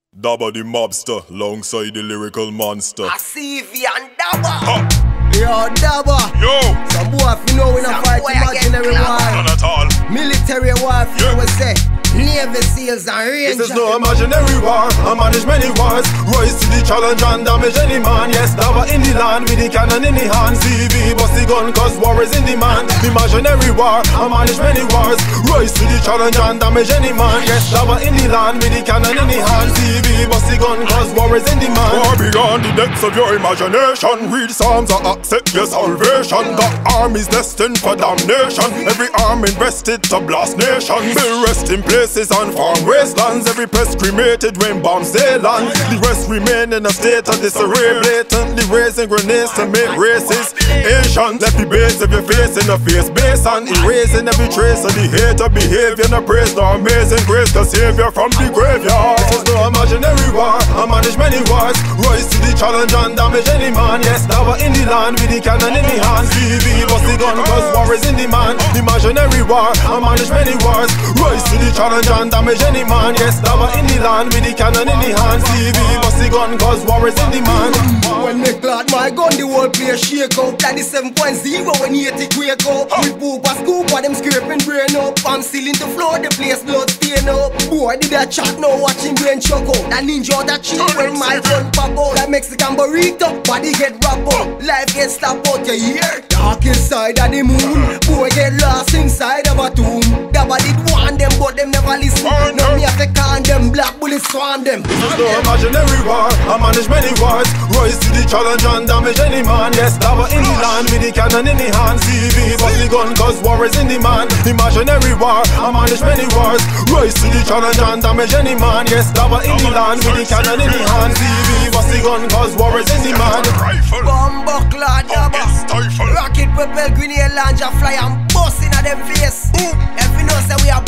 Dabba the mobster, alongside the lyrical monster. I see V and Dabba. Yo, Dabba. Yo. Some boy, if you know we not fight imaginary war. None at all. Military war, if you will say. Navy SEALs and Rangers. This is no imaginary war, I manage many wars. Rise to the challenge and damage any man. Yes, Dabba in the land with the cannon in the hand. CV bust the gun cause war is in demand. Imaginary war, I manage many wars. Rise to the challenge and damage any man. Yes, Dabba in the land with the cannon in the hand. CV bust the gun cause war is in demand. War beyond the depths of your imagination. Read Psalms or accept your salvation. The army's destined for damnation. Every arm invested to blast nations. Build resting places and farm wastelands. Every pest cremated when bombs they land. The rest remain in a state of disarray. Blatantly raising grenades to make races Asian. Left the base of your face in the face base and erasing every trace of the hate of behavior. No praise, no amazing grace, cause savior from the graveyard. This is no imaginary war, I manage many wars. Rise to the challenge and damage any man. Yes, Dabba in the land with the cannon in the hand. CV bust the gun cause war is in demand. Imaginary war, I manage many wars. Rise to the challenge and damage any man. Yes, Dabba in the land with the cannon in the hand. CV bust the gun cause war is in demand. When me clot my gun, the whole place shake up. Like the 7.0 when you hit it wake up. We poop a scoop while them scraping brain up. I'm still in the floor, the place blood stain up. Boy, did that chat now watching brain choke up. That ninja that cheat when my gun pop out. That Mexican burrito, body get wrap up. Life get slapped out your ear. Dark inside of the moon. Boy get lost inside of a tomb. Dabba did want them but them never listen. Now me have to con them, black bullets swarm them. This is no imaginary war, I manage many wars. Rise to the challenge and damage any man. Yes, Dabba in the land with the cannon in the hand. CV bust the gun cause war is in demand. Imaginary war, I manage many wars. Rise to the challenge and damage any man. Yes, Dabba in the land with the cannon in the hand. CV bust the gun cause war is in demand. Bomb buckler, Dabba. Rocket propel grenade launcher fly and bust inna them face. If you know say we a